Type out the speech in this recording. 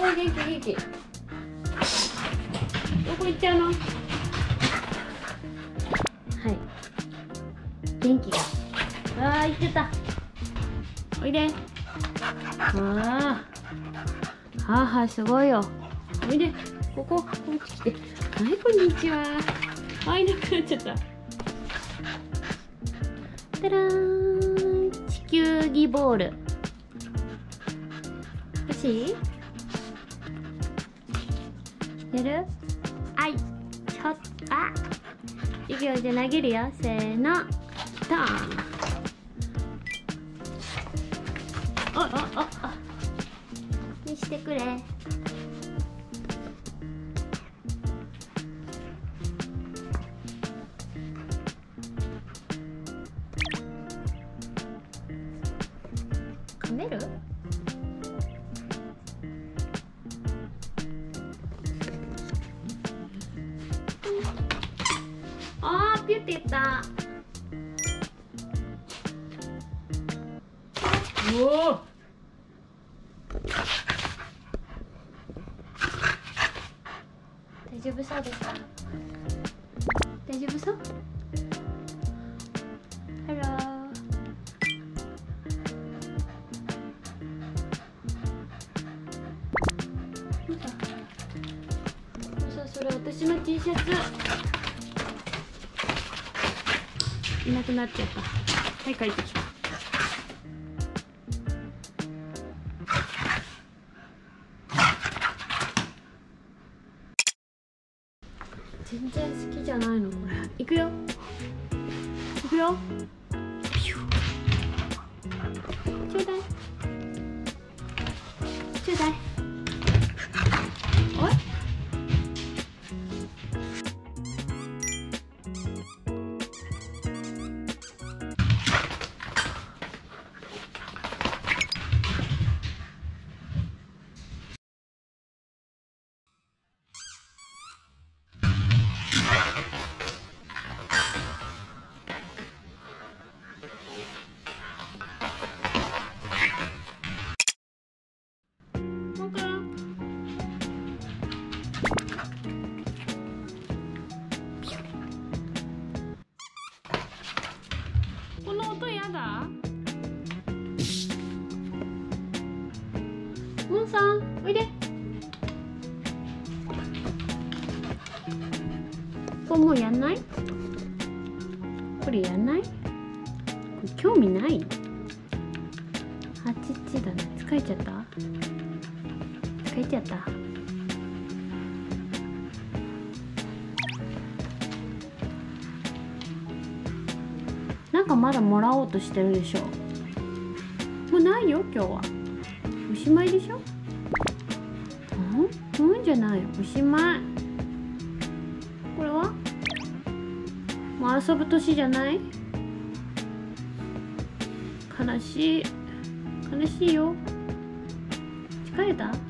い元気元気。どこ行っちゃうの？はい。元気が。ああ、行ってた。おいで。ああ。はあはあ、すごいよ。おいで。こっち来て。はい、こんにちは。あ、いなくなっちゃった。たらーん。地球儀ボール。欲しい？やる？はい。授業で投げるよ。せーの。ドーン。見してくれ。噛める？あー、ピュって言った。おお。大丈夫そうですか？大丈夫そう？ハロー。それ私の T シャツいなくなっちゃった。はい、帰ってきた。全然好きじゃないのこれ。行くよ行くよ。ちょうだいちょうだい。おい、この音やだ。モンさん、おいで。これもうやんない？これやんない？これ興味ない？あちっちだね。疲れちゃった？疲れちゃった？なんかまだもらおうとしてるでしょ。もうないよ、今日は。おしまいでしょ。じゃない、おしまい。これはもう遊ぶ年じゃない？悲しいよ。疲れた？